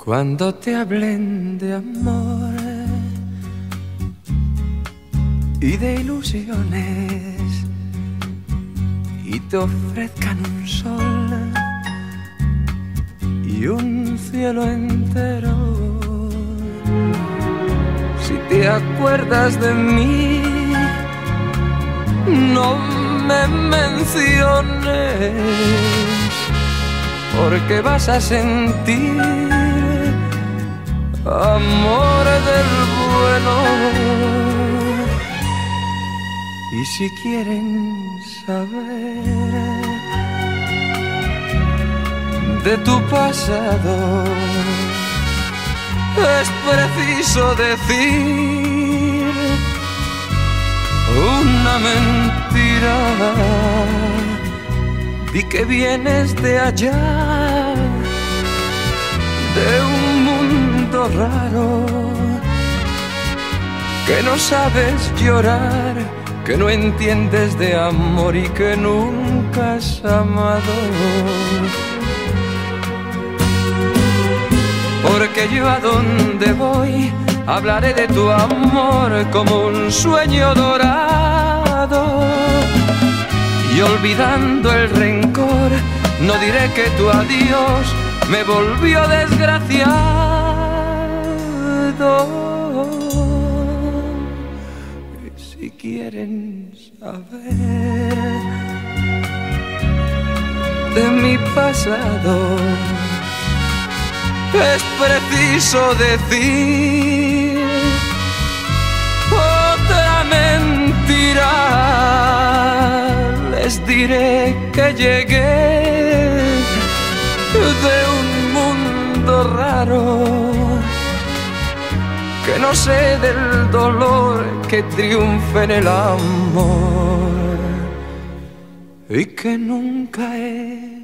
Cuando te hablen de amor y de ilusiones y te ofrezcan un sol y un cielo entero, si te acuerdas de mí, no me menciones, porque vas a sentir amor del bueno. Y si quieren saber de tu pasado, es preciso decir una mentira. Di que vienes de allá, de un mundo raro, que no sabes llorar, que no entiendes de amor y que nunca has amado. Porque yo a donde voy hablaré de tu amor como un sueño dorado, y olvidando el rencor no diré que tu adiós me volvió desgraciado. Y si quieren saber de mi pasado, es preciso decir otra mentira. Les diré que llegué de un mundo raro, que no sé del dolor que triunfa en el amor y que nunca he